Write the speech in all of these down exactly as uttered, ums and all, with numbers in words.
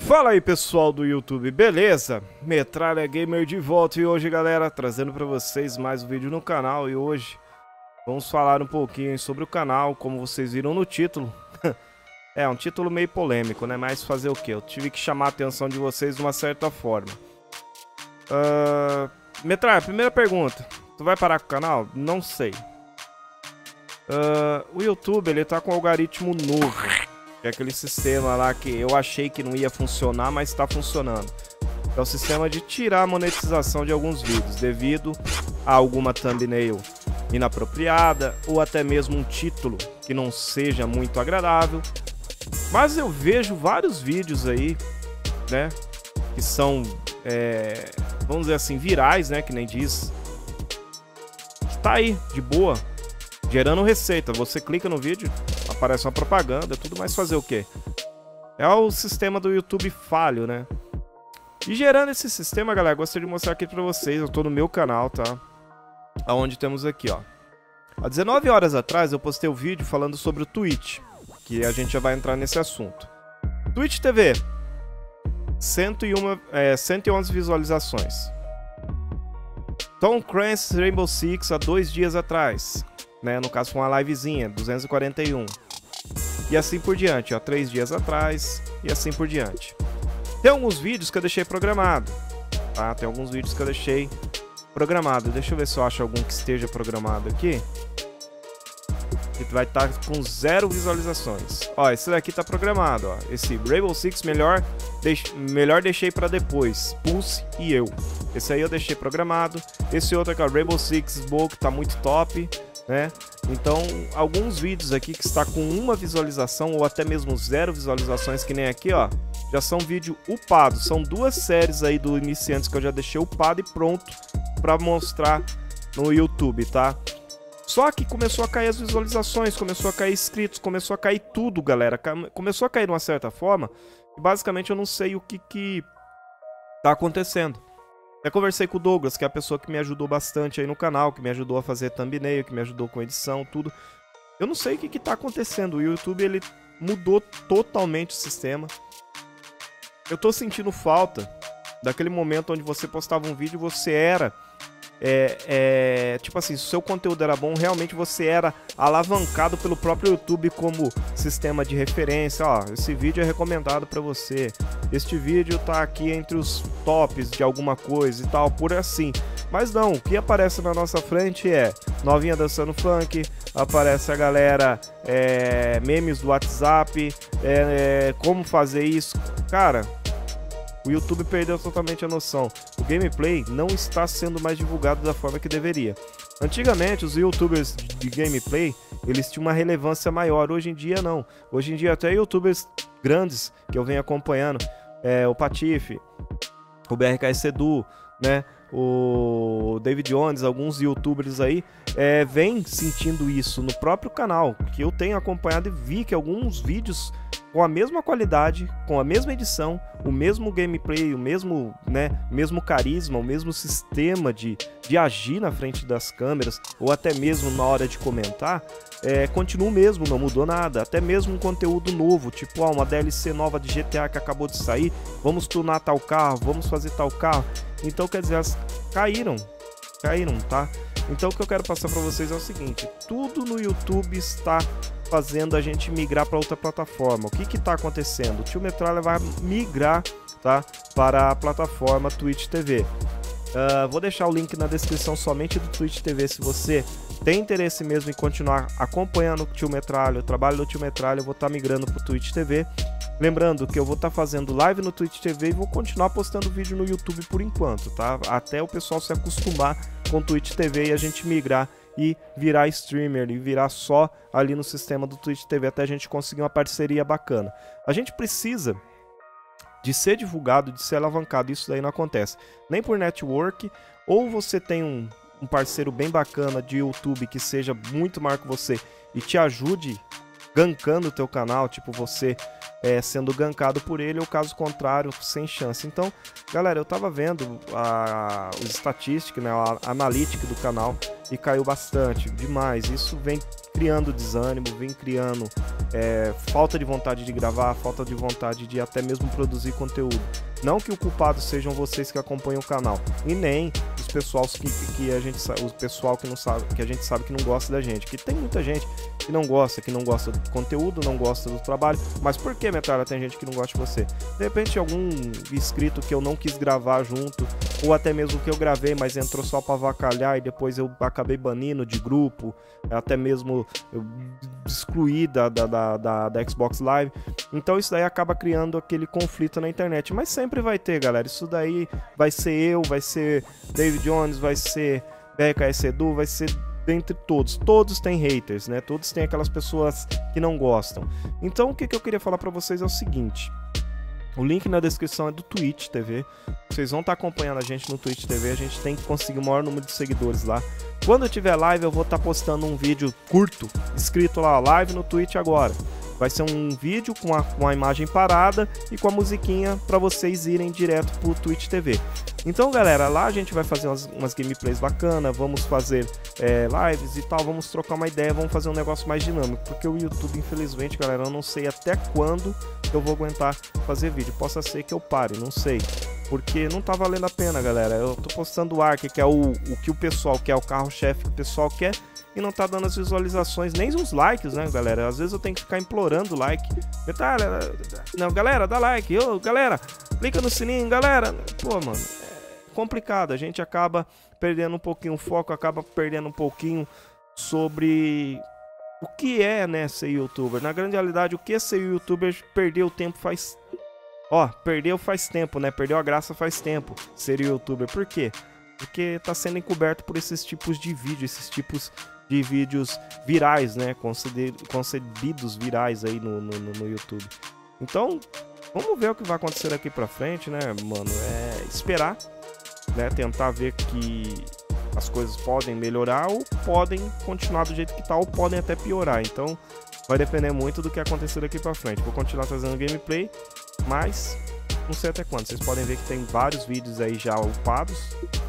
Fala aí pessoal do YouTube, beleza? Metralha Gamer de volta e hoje galera, trazendo pra vocês mais um vídeo no canal. E hoje vamos falar um pouquinho sobre o canal, como vocês viram no título. É um título meio polêmico, né? Mas fazer o que? Eu tive que chamar a atenção de vocês de uma certa forma. uh... Metralha, primeira pergunta, tu vai parar com o canal? Não sei. uh... O YouTube ele tá com um algoritmo novo, que é aquele sistema lá que eu achei que não ia funcionar, mas está funcionando. É o sistema de tirar a monetização de alguns vídeos devido a alguma thumbnail inapropriada ou até mesmo um título que não seja muito agradável. Mas eu vejo vários vídeos aí, né, que são, é, vamos dizer assim, virais, né, que nem diz. Que tá aí, de boa, gerando receita. Você clica no vídeo, aparece uma propaganda, tudo, mais fazer o quê? É o sistema do YouTube falho, né? E gerando esse sistema, galera, gostaria de mostrar aqui pra vocês. Eu tô no meu canal, tá? Aonde temos aqui, ó. Há dezenove horas atrás eu postei o um vídeo falando sobre o Twitch, que a gente já vai entrar nesse assunto. Twitch T V, cento e um, é, cento e onze visualizações. Tom Clancy's Rainbow Six há dois dias atrás, né? No caso foi uma livezinha, duzentos e quarenta e um. E assim por diante, ó, três dias atrás e assim por diante. Tem alguns vídeos que eu deixei programado, tá? Tem alguns vídeos que eu deixei programado. Deixa eu ver se eu acho algum que esteja programado aqui. Que vai estar com zero visualizações. Ó, esse daqui tá programado, ó. Esse Rainbow Six melhor, deix... melhor deixei pra depois. Pulse e eu. Esse aí eu deixei programado. Esse outro aqui, ó, Rainbow Six Smoke, tá muito top, né? Então, alguns vídeos aqui que está com uma visualização ou até mesmo zero visualizações, que nem aqui, ó, já são vídeo upado. São duas séries aí do Iniciantes que eu já deixei upado e pronto para mostrar no YouTube, tá? Só que começou a cair as visualizações, começou a cair inscritos, começou a cair tudo, galera. Começou a cair de uma certa forma e basicamente eu não sei o que que tá acontecendo. Eu conversei com o Douglas, que é a pessoa que me ajudou bastante aí no canal, que me ajudou a fazer thumbnail, que me ajudou com edição, tudo. Eu não sei o que que tá acontecendo. O YouTube, ele mudou totalmente o sistema. Eu tô sentindo falta daquele momento onde você postava um vídeo e você era... É, é, tipo assim, se o seu conteúdo era bom, realmente você era alavancado pelo próprio YouTube como sistema de referência. Ó, esse vídeo é recomendado para você, este vídeo tá aqui entre os tops de alguma coisa e tal, por assim. Mas não, o que aparece na nossa frente é novinha dançando funk, aparece a galera, é, memes do WhatsApp, é, é, como fazer isso. Cara, o YouTube perdeu totalmente a noção. O gameplay não está sendo mais divulgado da forma que deveria. Antigamente, os youtubers de gameplay, eles tinham uma relevância maior. Hoje em dia, não. Hoje em dia, até youtubers grandes que eu venho acompanhando, é, o Patife, o B R K S Edu, né, o David Jones, alguns youtubers aí, é, vem sentindo isso no próprio canal, que eu tenho acompanhado e vi que alguns vídeos com a mesma qualidade, com a mesma edição, o mesmo gameplay, o mesmo, né, mesmo carisma, o mesmo sistema de, de agir na frente das câmeras, ou até mesmo na hora de comentar, é, continua o mesmo, não mudou nada. Até mesmo um conteúdo novo, tipo ó, uma D L C nova de G T A que acabou de sair, vamos tunar tal carro, vamos fazer tal carro. Então, quer dizer, elas caíram, caíram, tá? Então, o que eu quero passar para vocês é o seguinte: tudo no YouTube está fazendo a gente migrar para outra plataforma. O que que tá acontecendo? O Tio Metralha vai migrar, tá, para a plataforma Twitch T V. Uh, vou deixar o link na descrição somente do Twitch T V. Se você tem interesse mesmo em continuar acompanhando o Tio Metralha, o trabalho do Tio Metralha, eu vou estar tá migrando para o Twitch T V. Lembrando que eu vou estar tá fazendo live no Twitch T V e vou continuar postando vídeo no YouTube por enquanto, tá? Até o pessoal se acostumar com o Twitch T V e a gente migrar e virar streamer e virar só ali no sistema do Twitch T V até a gente conseguir uma parceria bacana. A gente precisa de ser divulgado, de ser alavancado. Isso daí não acontece nem por network, ou você tem um, um parceiro bem bacana de YouTube que seja muito maior que você e te ajude gankando o teu canal, tipo você é, sendo gankado por ele, ou caso contrário, sem chance. Então, galera, eu tava vendo a, os estatísticos, né, a analítica do canal, e caiu bastante, demais. Isso vem criando desânimo, vem criando é, falta de vontade de gravar, falta de vontade de até mesmo produzir conteúdo. Não que o culpado sejam vocês que acompanham o canal, e nem os pessoal que, que a gente o pessoal que não sabe, que a gente sabe que não gosta da gente, que tem muita gente que não gosta, que não gosta do conteúdo, não gosta do trabalho. Mas por que, Metralha, tem gente que não gosta de você? De repente algum inscrito que eu não quis gravar junto, ou até mesmo que eu gravei, mas entrou só pra avacalhar e depois eu acabei banindo de grupo, até mesmo eu excluí da, da, da, da, da Xbox Live. Então isso daí acaba criando aquele conflito na internet, mas sempre vai ter, galera. Isso daí vai ser eu, vai ser David Jones, vai ser B K S Edu, vai ser dentre todos. Todos têm haters, né? Todos têm aquelas pessoas que não gostam. Então o que, que eu queria falar pra vocês é o seguinte: o link na descrição é do Twitch T V. Vocês vão estar acompanhando a gente no Twitch T V. A gente tem que conseguir o maior número de seguidores lá. Quando eu tiver live, eu vou estar postando um vídeo curto, escrito lá, live no Twitch agora. Vai ser um vídeo com a, com a imagem parada e com a musiquinha para vocês irem direto pro Twitch T V. Então, galera, lá a gente vai fazer umas, umas gameplays bacanas, vamos fazer é, lives e tal, vamos trocar uma ideia, vamos fazer um negócio mais dinâmico, porque o YouTube, infelizmente, galera, eu não sei até quando eu vou aguentar fazer vídeo. Possa ser que eu pare, não sei, porque não tá valendo a pena, galera. Eu tô postando o Ark, que é o, o que o pessoal quer, o carro-chefe que o pessoal quer, e não tá dando as visualizações, nem os likes, né, galera? Às vezes eu tenho que ficar implorando like. Detalhe, não, galera, dá like, ô, galera, clica no sininho, galera. Pô, mano, é complicado, a gente acaba perdendo um pouquinho o foco, acaba perdendo um pouquinho sobre o que é, né, ser youtuber. Na grande realidade, o que é ser youtuber, perdeu o tempo faz... Ó, perdeu faz tempo, né, perdeu a graça faz tempo ser youtuber. Por quê? Porque tá sendo encoberto por esses tipos de vídeo, esses tipos de vídeos virais, né, concebidos virais aí no, no, no YouTube. Então, vamos ver o que vai acontecer daqui pra frente, né, mano, é esperar, né, tentar ver que as coisas podem melhorar ou podem continuar do jeito que tá, ou podem até piorar. Então, vai depender muito do que acontecer daqui pra frente. Vou continuar trazendo gameplay, mas não sei até quando. Vocês podem ver que tem vários vídeos aí já upados.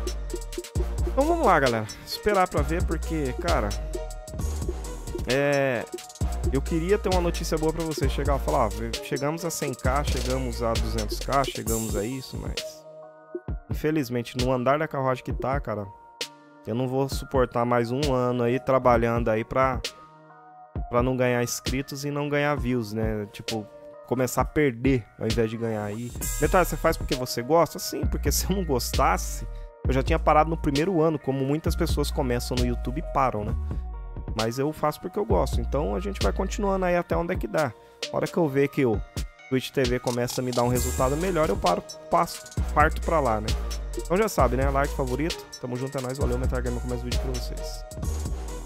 Então vamos lá, galera, esperar pra ver, porque, cara, é... eu queria ter uma notícia boa pra vocês, chegar e falar, ó, chegamos a cem K, chegamos a duzentos K, chegamos a isso, mas infelizmente no andar da carruagem que tá, cara, eu não vou suportar mais um ano aí trabalhando aí pra, pra não ganhar inscritos e não ganhar views, né, tipo, começar a perder ao invés de ganhar aí. Detalhe, você faz porque você gosta? Sim, porque se eu não gostasse, eu já tinha parado no primeiro ano, como muitas pessoas começam no YouTube e param, né? Mas eu faço porque eu gosto, então a gente vai continuando aí até onde é que dá. A hora que eu ver que o Twitch T V começa a me dar um resultado melhor, eu paro, passo, parto pra lá, né? Então já sabe, né? Like, favorito, tamo junto, é nóis, valeu, Metal Gamer com mais vídeo pra vocês.